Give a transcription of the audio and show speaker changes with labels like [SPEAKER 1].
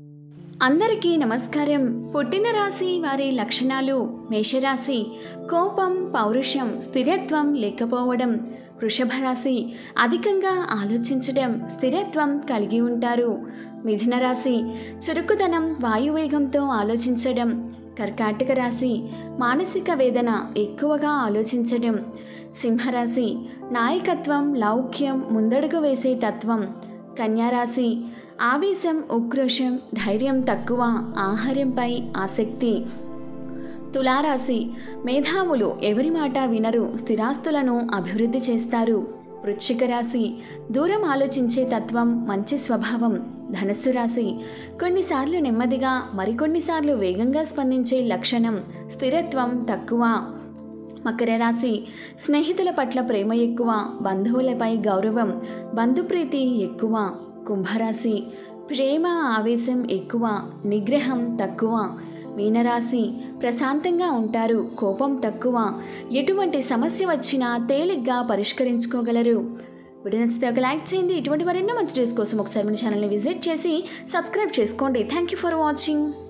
[SPEAKER 1] అందరికీ నమస్కారం. పుట్టిన రాశి వారి లక్షణాలు. మేషరాశి కోపం, పౌరుషం, స్థిరత్వం లేకపోవడం. వృషభ రాశి అధికంగా ఆలోచించడం, స్థిరత్వం కలిగి ఉంటారు. మిథున రాశి చురుకుదనం, వాయువేగంతో ఆలోచించడం. కర్కాటక రాశి మానసిక వేదన, ఎక్కువగా ఆలోచించడం. సింహరాశి నాయకత్వం, లౌక్యం, ముందడుగు వేసే తత్వం. కన్యారాశి ఆవేశం, ఉక్రోషం, ధైర్యం తక్కువ, ఆహారంపై ఆసక్తి. తులారాశి మేధావులు, ఎవరి మాట వినరు, స్థిరాస్తులను అభివృద్ధి చేస్తారు. వృశ్చిక రాశి దూరం ఆలోచించే తత్వం, మంచి స్వభావం. ధనుస్సు రాశి కొన్నిసార్లు నెమ్మదిగా, మరికొన్నిసార్లు వేగంగా స్పందించే లక్షణం, స్థిరత్వం తక్కువ. మకర రాశి స్నేహితుల పట్ల ప్రేమ ఎక్కువ, బంధువులపై గౌరవం, బంధుప్రీతి ఎక్కువ. కుంభరాశి ప్రేమ, ఆవేశం ఎక్కువ, నిగ్రహం తక్కువ. మీనరాశి ప్రశాంతంగా ఉంటారు, కోపం తక్కువ, ఎటువంటి సమస్య వచ్చినా తేలిగ్గా పరిష్కరించుకోగలరు. వీడియో నచ్చితే ఒక లైక్ చేయండి. ఇటువంటి మరెన్నో మంచి న్యూస్ కోసం ఒకసారి మన ఛానల్ని విజిట్ చేసి సబ్స్క్రైబ్ చేసుకోండి. Thank you for watching.